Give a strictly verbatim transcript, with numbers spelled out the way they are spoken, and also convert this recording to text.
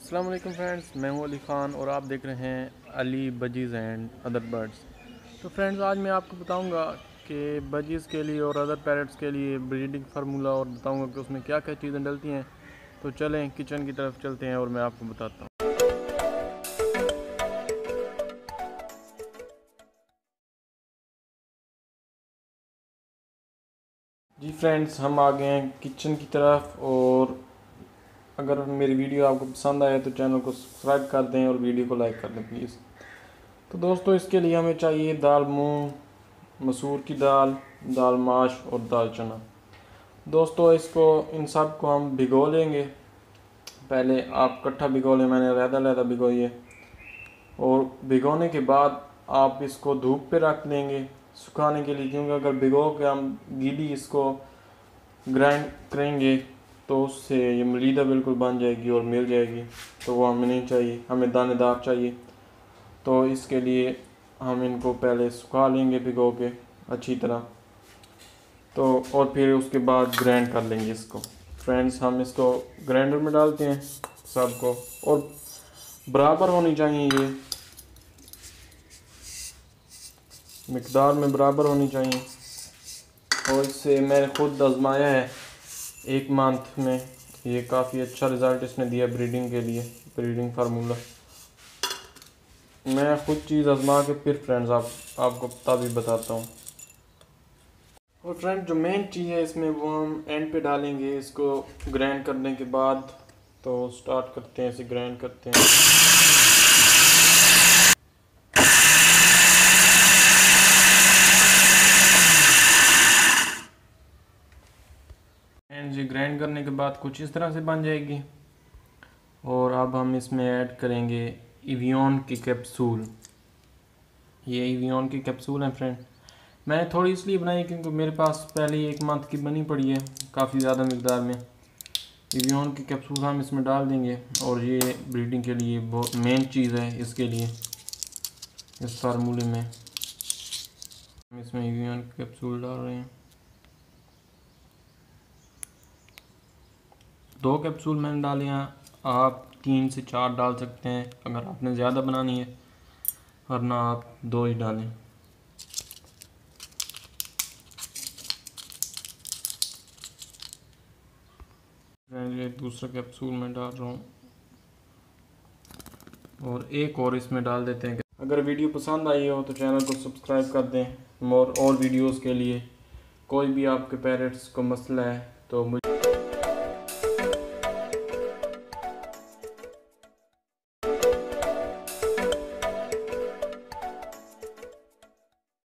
अस्सलाम वालेकुम फ्रेंड्स, मैं हूं अली ख़ान और आप देख रहे हैं Ali budgies and other birds. तो फ्रेंड्स, आज मैं आपको बताऊंगा कि बजीज़ के लिए और अदर पैरट्स के लिए ब्रीडिंग फार्मूला, और बताऊंगा कि उसमें क्या क्या चीज़ें डलती हैं। तो चलें किचन की तरफ चलते हैं और मैं आपको बताता हूँ। जी फ्रेंड्स, हम आ गए हैं किचन की तरफ, और अगर मेरी वीडियो आपको पसंद आए तो चैनल को सब्सक्राइब कर दें और वीडियो को लाइक कर दें प्लीज़। तो दोस्तों, इसके लिए हमें चाहिए दाल मूंग, मसूर की दाल, दाल माश और दाल चना। दोस्तों, इसको इन सब को हम भिगो लेंगे। पहले आप इकट्ठा भिगो लें, मैंने लहदा लहदा भिगोई है। और भिगोने के बाद आप इसको धूप पे रख लेंगे सुखाने के लिए, क्योंकि अगर भिगो के हम गीली इसको ग्राइंड करेंगे तो उससे ये मलीदा बिल्कुल बन जाएगी और मिल जाएगी, तो वो हमें नहीं चाहिए, हमें दानेदार चाहिए। तो इसके लिए हम इनको पहले सुखा लेंगे भिगो के अच्छी तरह, तो और फिर उसके बाद ग्राइंड कर लेंगे इसको। फ्रेंड्स, हम इसको ग्राइंडर में डालते हैं सबको, और बराबर होनी चाहिए, ये मिकदार में बराबर होनी चाहिए। और इससे मैंने खुद आजमाया है एक मंथ में, ये काफ़ी अच्छा रिज़ल्ट इसने दिया ब्रीडिंग के लिए, ब्रीडिंग फार्मूला। मैं खुद चीज़ आजमा के फिर फ्रेंड्स आप आपको तभी बताता हूँ। और फ्रेंड, जो मेन चीज़ है इसमें वो हम एंड पे डालेंगे इसको ग्राइंड करने के बाद। तो स्टार्ट करते हैं, इसे ग्राइंड करते हैं। एंड ये ग्राइंड करने के बाद कुछ इस तरह से बन जाएगी। और अब हम इसमें ऐड करेंगे इवियन की कैप्सूल। ये इवियन की कैप्सूल है फ्रेंड, मैंने थोड़ी इसलिए बनाई क्योंकि मेरे पास पहले ही एक मंथ की बनी पड़ी है काफ़ी ज़्यादा मिकदार में। इवियन की कैप्सूल हम इसमें डाल देंगे, और ये ब्रीडिंग के लिए बहुत मेन चीज़ है। इसके लिए इस फार्मूले में हम इसमें इवियन की कैप्सूल डाल रहे हैं। दो कैप्सूल मैंने डाले हैं, आप तीन से चार डाल सकते हैं अगर आपने ज़्यादा बनानी है, वरना आप दो ही डालें। ये दूसरा कैप्सूल मैं डाल रहा हूँ, और एक और इसमें डाल देते हैं। अगर वीडियो पसंद आई हो तो चैनल को सब्सक्राइब कर दें। और और वीडियोस के लिए कोई भी आपके पेरेंट्स को मसला है तो मुझे